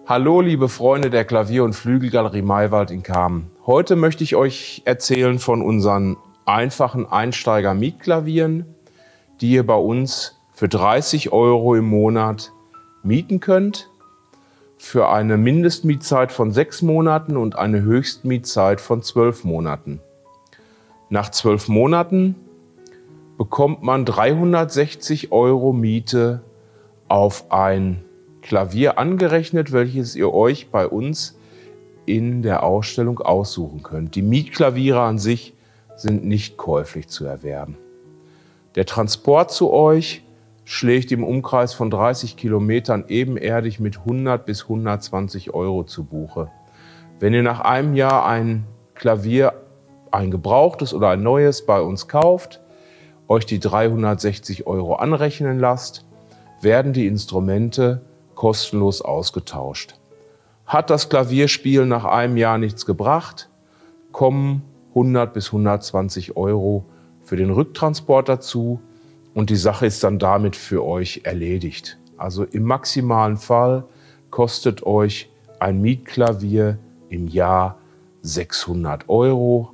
Hallo liebe Freunde der Klavier- und Flügelgalerie Maywald in Kamen. Heute möchte ich euch erzählen von unseren einfachen Einsteiger-Mietklavieren, die ihr bei uns für 30 € im Monat mieten könnt, für eine Mindestmietzeit von 6 Monaten und eine Höchstmietzeit von 12 Monaten. Nach 12 Monaten bekommt man 360 € Miete auf ein Klavier angerechnet, welches ihr euch bei uns in der Ausstellung aussuchen könnt. Die Mietklaviere an sich sind nicht käuflich zu erwerben. Der Transport zu euch schlägt im Umkreis von 30 Kilometern ebenerdig mit 100 bis 120 € zu Buche. Wenn ihr nach einem Jahr ein Klavier, ein gebrauchtes oder ein neues bei uns kauft, euch die 360 € anrechnen lasst, werden die Instrumente kostenlos ausgetauscht. Hat das Klavierspielen nach einem Jahr nichts gebracht, kommen 100 bis 120 € für den Rücktransport dazu und die Sache ist dann damit für euch erledigt. Also im maximalen Fall kostet euch ein Mietklavier im Jahr 600 €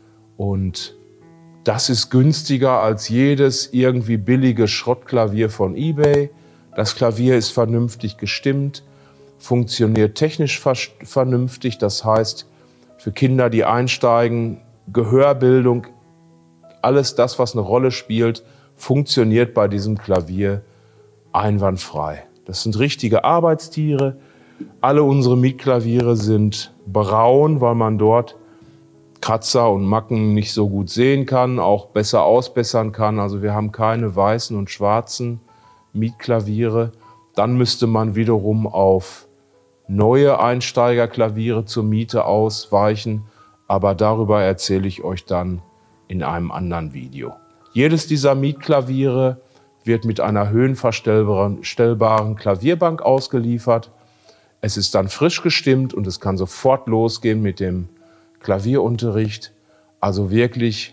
und das ist günstiger als jedes irgendwie billige Schrottklavier von eBay. Das Klavier ist vernünftig gestimmt, funktioniert technisch vernünftig. Das heißt, für Kinder, die einsteigen, Gehörbildung, alles das, was eine Rolle spielt, funktioniert bei diesem Klavier einwandfrei. Das sind richtige Arbeitstiere. Alle unsere Mietklaviere sind braun, weil man dort Kratzer und Macken nicht so gut sehen kann, auch besser ausbessern kann. Also wir haben keine weißen und schwarzen Mietklaviere. Dann müsste man wiederum auf neue Einsteigerklaviere zur Miete ausweichen, aber darüber erzähle ich euch dann in einem anderen Video. Jedes dieser Mietklaviere wird mit einer höhenverstellbaren Klavierbank ausgeliefert. Es ist dann frisch gestimmt und es kann sofort losgehen mit dem Klavierunterricht. Also wirklich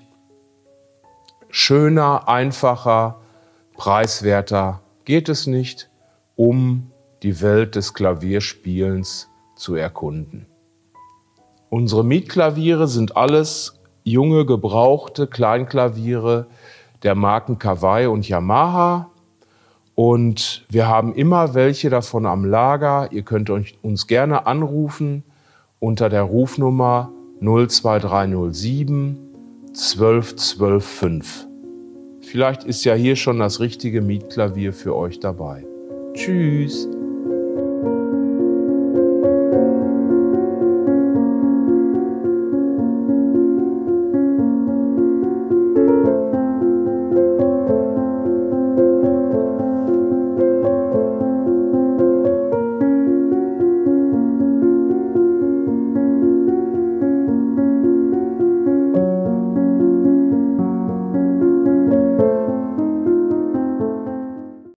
schöner, einfacher, preiswerter geht es nicht, um die Welt des Klavierspielens zu erkunden. Unsere Mietklaviere sind alles junge, gebrauchte Kleinklaviere der Marken Kawai und Yamaha. Und wir haben immer welche davon am Lager. Ihr könnt uns gerne anrufen unter der Rufnummer 02307 12 12 5. Vielleicht ist ja hier schon das richtige Mietklavier für euch dabei. Tschüss!